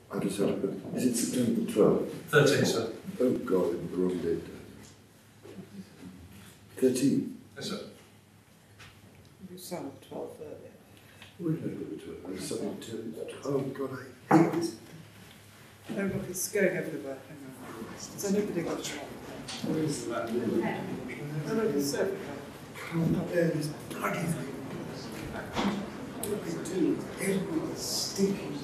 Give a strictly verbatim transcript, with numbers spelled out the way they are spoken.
I just had to put, is it September twelfth? thirteenth, sir. Oh God, I'm the wrong date. thirteen? Yes, sir. You sound twelve thirty. Where did I put the twelve? There's something to, oh God, I hate this. Oh look, it's going everywhere. Hang on. Has anybody got a shot? Where is that? Oh look, it's everywhere. Can't bear this bloody thing. What are they doing? Everyone's stinking